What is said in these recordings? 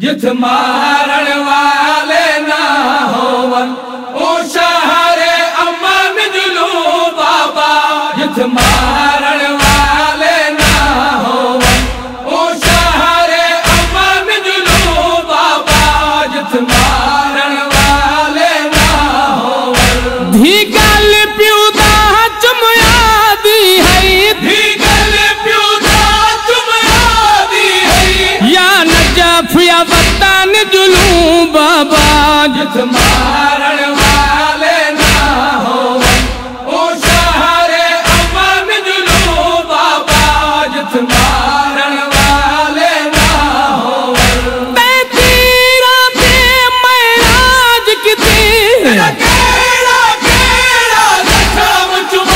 जिथ मारण वाले ना होवन ओ शहरे अमन जुलू बाबा। जिथ मारण वाले ना होवन ओ शहरे अमन जुलू बाबा। जिथ मारण वाले ना होवन धी गल प्यूदा चुमया दी है। धी गल प्यूदा चुमया दी है या नजफ या वतन जुलू बाबा। जिथ मारण वाले ना होवन ओ शहरे अमन जुलू बाबा। जिथ मारण वाले ना होवन तीरा पे महराज किते केड़ा केड़ा जखम चुमा।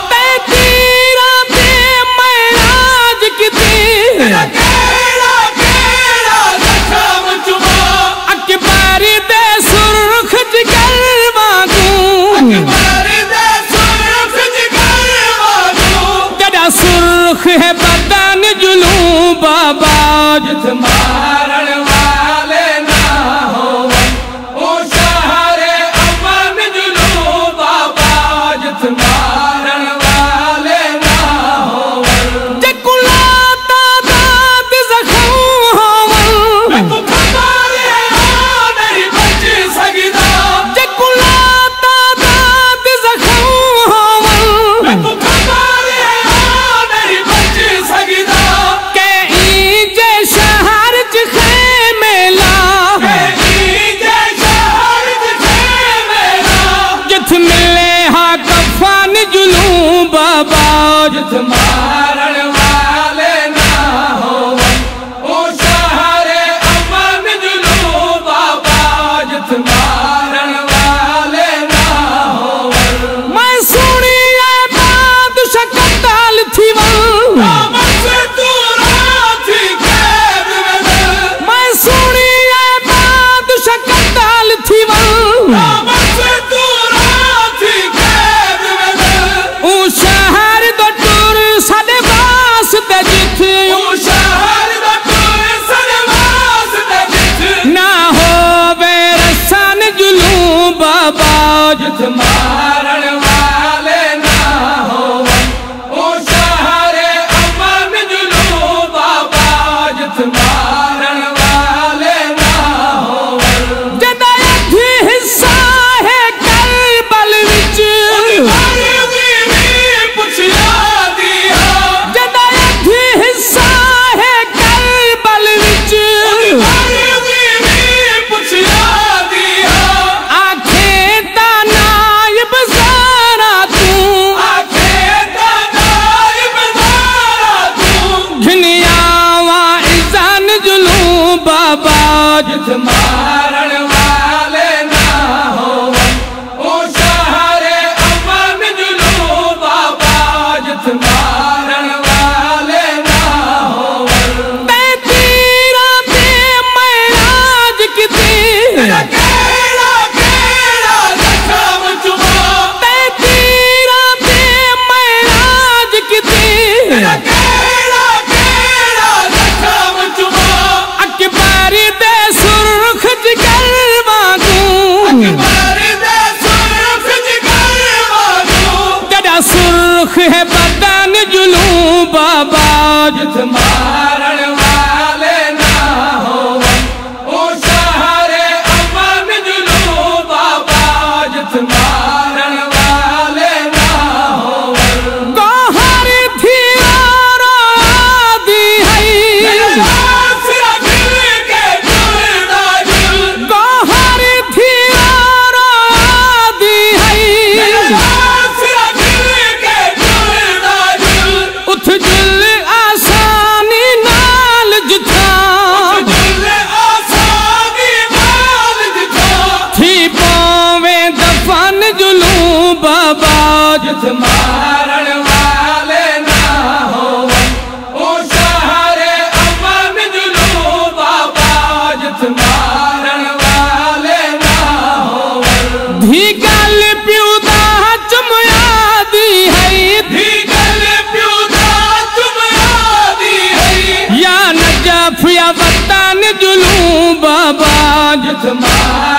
तीरा पे महराज किते केड़ा केड़ा जखम चुमा। अकबर दे सुर्ख जिगर वांगू। अकबर दे सुर्ख जिगर वांगू गड़ा सुर्ख है बदन जुलू बाबा। जिथ मारण वाले ना होवन ओ शहरे अमन जुलू बाबा। जिथ मारण वाले ना होवन जकुला तादाद जख्म होवन खबारे नहीं बच सकदा। जकुला तादाद जख्म होवन खबारे नहीं बच सकदा। के जे शहर च खेमेला। जे शहर च खेमेला जिथ मिले हा कफन जुलू बाबा। जिथ मारण वाले ना होवन ओ शहरे अमन जुलू बाबा। जिथ मारण वाले ना होवन मैं सुनी है बादशाह कत्ल थी वन। मैं सुनी है बादशाह कत्ल थी वन। ओ शहर दा टुर साडे वास्ते जिथ। ओ शहर दा टुर साडे वास्ते जिथ ना होवे रसन जुलू बाबा। जिथ मारण वाले ना होवन ओ शहरे अमन जुलू बाबा। जिथ मारण वाले ना होवन जदा अधी हिस्सा है करबल विच। जदा अधी हिस्सा है करबल विच। आखे ता नायब ज़ारा तू। आखे ता नायब ज़ारा तू घिनियावा इज़न जुलू बाबा। जिथ मारण वाले ना होवन ओ शहरे अमन जुलू बाबा। जिथ मारण वाले ना होवन तीरा पे महराज किते केड़ा केड़ा जखम चुमा। तीरा पे महराज किते केड़ा केड़ा जखम चुमा। अकबर दे सुर्ख जिगर वांगू। अकबर दे सुर्ख जिगर वांगू गड़ा सुर्ख है बदन जुलू बाबा। जिथ मारण वाले ना होवन ओ शहरे अमन जुलू बाबा। जिथ मारण वाले ना होवन गोहर थी और आदि है। गोहर थी और आदि है उठ जुल आसानी नाल जिथा। थी पावे दफन जुलू बाबा। जिथ मारण वाले ना होवन ओ शहरे अमन जुलू बाबा। जिथ मारण वाले ना होवन धी गल प्यूदा चुमया दी है। धी गल प्यूदा चुमया दी है या नजफ या वतन जुलू आबाद